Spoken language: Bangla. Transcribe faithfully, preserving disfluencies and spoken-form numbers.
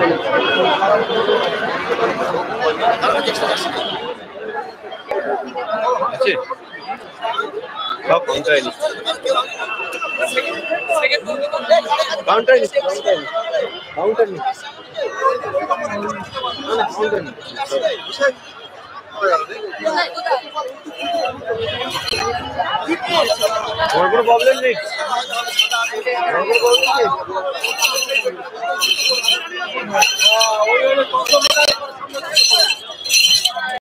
আছে সব কাউন্টারে কাউন্টারে কাউন্টার নি और कोई प्रॉब्लम नहीं और कोई प्रॉब्लम नहीं